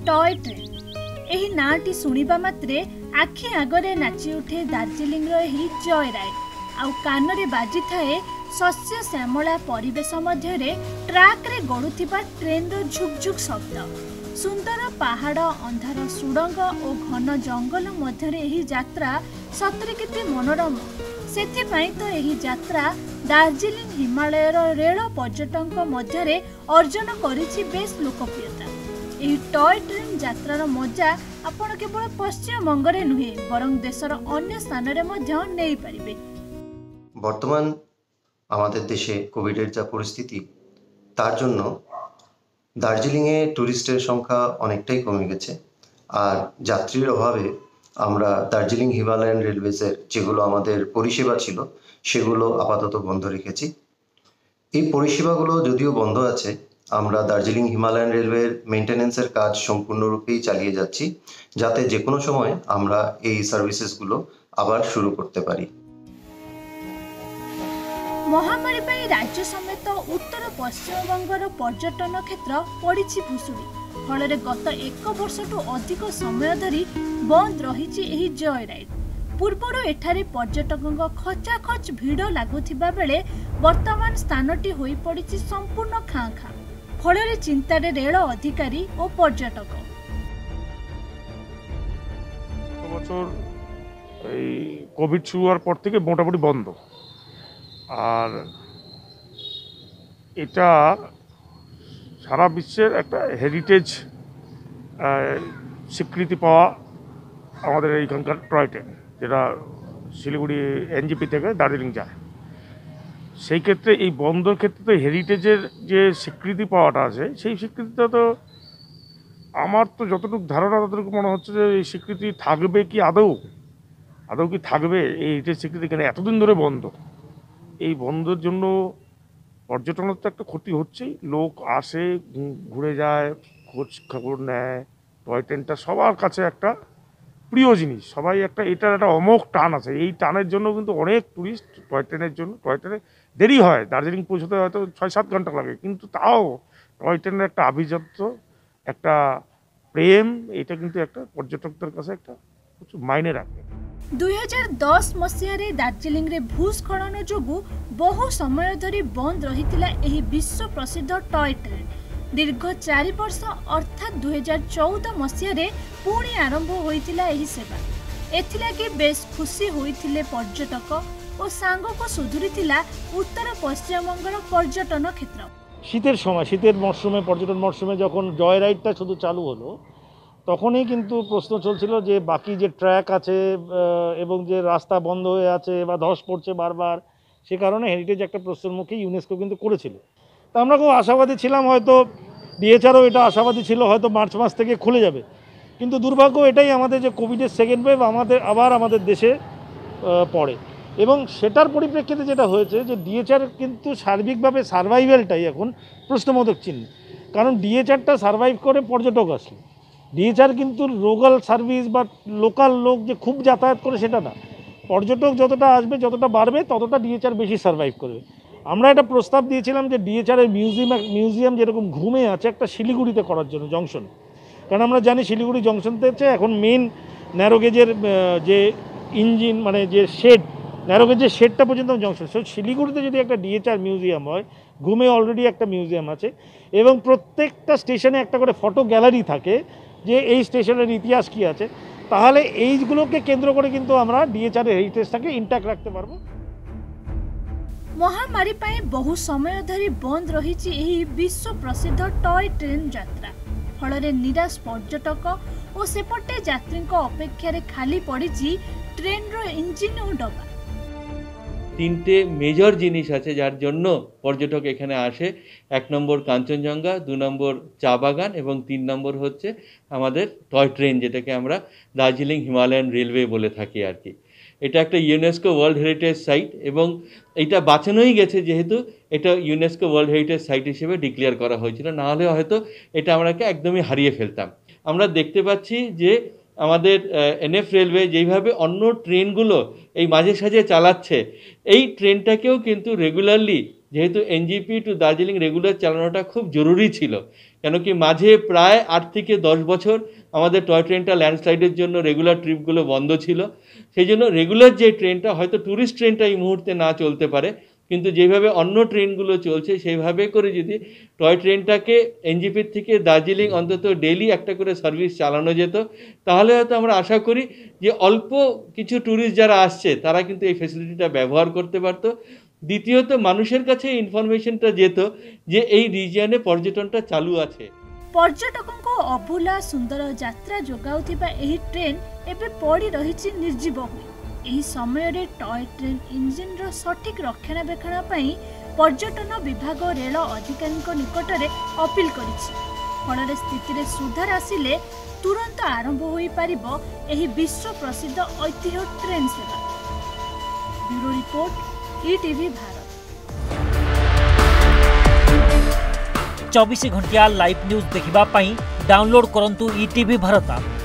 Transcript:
Toy train एही नाटी सुनिबा मात्रे आखि आगरे नाची उठे दार्जिलिंग रो एही जॉय राइड आउ कानरे बाजी थाए शस्य श्यामला परिवेश मध्यरे ट्रैक रे गडुथिबा ट्रेन रो झुकझुक शब्द सुंदर पहाड़ अंधार सुड़ंग और घन जंगल मध्यरे एही यात्रा सतरे केते मनोरम सेथिपाई तो एही यात्रा दार्जिलिंग हिमालय रेल पर्यटक मध्यरे अर्जन करिछि बेस लोकप्रियता। एही टॉय ट्रेन यात्रार मजा आपण केवल पश्चिम बंगरे नुहे बरं देशर अन्य स्थान रे मध्य नेई परिबे। बर्तमान आमादेर देशे कोविडेर जा परिस्थिति तार जन्य दार्जिलिंगे टुरिस्टेर संख्या अनेकटाई कमे गेছে আর যাত্রীর অভাবে আমরা দার্জিলিং হিমালয়ান রেলওয়েজের যেগুলো আমাদের পরিষেবা ছিল সেগুলো আপাতত বন্ধ রেখেছি। এই পরিষেবাগুলো যদিও বন্ধ আছে আমরা দার্জিলিং হিমালয়ান রেলওয়ের মেইনটেনেন্সের কাজ সম্পূর্ণরূপেই চালিয়ে যাচ্ছি যাতে যে কোনো সময় আমরা এই সার্ভিসেসগুলো আবার শুরু করতে পারি। महामारी पर राज्य समेत उत्तर पश्चिमबंगर पर्यटन क्षेत्र पड़ी भुशुड़ी फल गत एक वर्ष अधिक समय धरी बंद रही जॉय राइड पूर्वर एठारे पर्यटकों खचाखच भिड़ लगुवा बेले वर्तमान स्थानटी हो पड़ी संपूर्ण खाँ खाँ फल चिंतार रेल अधिकारी और पर्यटक कोविड शुरू हওয়ার পর থেকে মোটামুটি বন্ধ আর এটা সারা বিশ্বের একটা হেরিটেজ স্বীকৃতি পাওয়া আমাদের এইখানকার টয় ট্রেন যেটা শিলিগুড়ি এনজিপি থেকে দার্জিলিং যায় সেই ক্ষেত্রে এই বন্ধর ক্ষেত্রে তো হেরিটেজের যে স্বীকৃতি পাওয়াটা আছে সেই স্বীকৃতিটা তো আমার তো যতটুকু ধারণা ততটুকু মনে হচ্ছে যে এই স্বীকৃতি থাকবে কি আদৌ কি থাকবে এই হেরিটেজ স্বীকৃতি কেন এতদিন ধরে বন্ধ এই বন্ধের জন্য পর্যটনের তো একটা ক্ষতি হচ্ছেই লোক আসে ঘুরে যায় খোঁজ খবর নেয় টয় ট্রেনটা সবার কাছে একটা প্রিয় জিনিস সবাই একটা এটার একটা অমোঘ টান আছে এই টানের জন্য কিন্তু অনেক টুরিস্ট টয় ট্রেনের জন্য টয় ট্রেনে দেরি হয় দার্জিলিং পৌঁছতে হয়তো ৬-৭ ঘন্টা লাগে কিন্তু তাও টয় ট্রেনের একটা আভিজাত্য একটা প্রেম এটা কিন্তু একটা পর্যটকদের কাছে একটা মাইনে রাখে। 2010 मसीह दार्जिलिंग रे भूस्खलन जोगु बहु समय धरी बंद रही विश्व प्रसिद्ध टॉय ट्रेन दीर्घ 4 वर्ष अर्थात 2014 मसीह पुणी आरंभ होइतिला एही सेवा एथिलागि बेस खुशी होइतिले पर्यटक और सांग को सुधुरीतिला उत्तर पश्चिम बंगर पर्यटन क्षेत्र। शीतेर समय शीतेर मौसुमे पर्यटन मौसुमे जखन जॉय राइडटा शुधु चालू हलो তখনই কিন্তু প্রশ্ন চলছিল যে বাকি যে ট্র্যাক আছে এবং যে রাস্তা বন্ধ হয়ে আছে বা ধস পড়ছে বারবার সে কারণে হেরিটেজ একটা প্রশ্নের মুখে ইউনেস্কো কিন্তু করেছিল। তা আমরা খুব আশাবাদী ছিলাম হয়তো ডিএচআরও এটা আশাবাদী ছিল হয়তো মার্চ মাস থেকে খুলে যাবে কিন্তু দুর্ভাগ্য এটাই আমাদের যে কোভিডের সেকেন্ড ওয়েভ আমাদের দেশে পড়ে এবং সেটার পরিপ্রেক্ষিতে যেটা হয়েছে যে ডিএচআর কিন্তু সার্বিকভাবে সার্ভাইভালটাই এখন প্রশ্নবোধক চিহ্ন কারণ ডিএচআরটা সার্ভাইভ করে পর্যটক আসলে ডিএচআর কিন্তু লোকাল সার্ভিস বা লোকাল লোক যে খুব যাতায়াত করে সেটা না পর্যটক যতটা আসবে যতটা বাড়বে ততটা ডিএচআর বেশি সার্ভাইভ করবে। আমরা একটা প্রস্তাব দিয়েছিলাম যে ডিএচআরের মিউজিয়াম যেরকম ঘুমে আছে একটা শিলিগুড়িতে করার জন্য জংশন কারণ আমরা জানি শিলিগুড়ি জংশন থেকে এখন মেন ন্যারোগেজের যে ইঞ্জিন মানে যে শেড ন্যারোগেজের শেডটা পর্যন্ত জংশন সো শিলিগুড়িতে যদি একটা ডিএচআর মিউজিয়াম হয় ঘুমে অলরেডি একটা মিউজিয়াম আছে এবং প্রত্যেকটা স্টেশনে একটা করে ফটো গ্যালারি থাকে যে এই স্টেশনের ইতিহাস কি আছে তাহলে এইগুলোকে কেন্দ্র করে কিন্তু আমরা ডিএচআর হেরিটেজটাকে ইনট্যাক্ট রাখতে পারবো। महामारी पाए बहु समय धरी बंद रही विश्व प्रसिद्ध टॉय ट्रेन यात्रा फल निराश पर्यटक और सेपटे यात्री अपेक्षा खाली पड़ी ट्रेन रो इंजिन और डब्बा। তিনটে মেজর জিনিস আছে যার জন্য পর্যটক এখানে আসে। ১ নম্বর কাঞ্চনজঙ্ঘা, ২ নম্বর চা বাগান এবং ৩ নম্বর হচ্ছে আমাদের টয় ট্রেন যেটাকে আমরা দার্জিলিং হিমালয়ান রেলওয়ে বলে থাকি আর কি। এটা একটা ইউনেস্কো ওয়ার্ল্ড হেরিটেজ সাইট এবং এটা বাঁচানোই গেছে যেহেতু এটা ইউনেস্কো ওয়ার্ল্ড হেরিটেজ সাইট হিসেবে ডিক্লেয়ার করা হয়েছিল না হলে হয়তো এটা আমরাকে একদমই হারিয়ে ফেলতাম। আমরা দেখতে পাচ্ছি যে আমাদের এনএফ রেলওয়ে যেইভাবে অন্য ট্রেনগুলো এই মাঝে সাঝে চালাচ্ছে এই ট্রেনটাকেও কিন্তু রেগুলারলি যেহেতু এনজিপি টু দার্জিলিং রেগুলার চালানোটা খুব জরুরি ছিল, কেন কি মাঝে প্রায় 8 থেকে 10 বছর আমাদের টয় ট্রেনটা ল্যান্ডস্লাইডের জন্য রেগুলার ট্রিপগুলো বন্ধ ছিল। সেই জন্য রেগুলার যে ট্রেনটা, হয়তো ট্যুরিস্ট ট্রেনটা এই মুহূর্তে না চলতে পারে, কিন্তু যেভাবে অন্য ট্রেনগুলো চলছে সেইভাবে করে যদি টয় ট্রেনটাকে এনজিপির থেকে দার্জিলিং অন্তত ডেইলি একটা করে সার্ভিস চালানো যেত, তাহলে হয়তো আমরা আশা করি যে অল্প কিছু ট্যুরিস্ট যারা আসছে তারা কিন্তু এই ফেসিলিটিটা ব্যবহার করতে পারত। দ্বিতীয়ত মানুষের কাছে ইনফরমেশনটা যেত যে এই রিজিয়নে পর্যটনটা চালু আছে। पर्यटकों अभूला सुंदर यात्रा जोगाउथिबा एही ट्रेन एबे पड़ी रहिछि निर्जीव होई। एही समय रे टॉय ट्रेन इंजिन रो सठिक रक्षणाबेक्षण पई पर्यटन विभाग रेल अधिकारी निकट में अपील करिछि। फल स्थिति रे सुधार आसिले तुरंत आरंभ होई पारिबो एही विश्व प्रसिद्ध ऐतिह्य ट्रेन सेवा। Bureau report ETV Bharat. 24 घंटिया लाइव न्यूज देखिबा पई डाउनलोड करंतु ईटीवी भारत।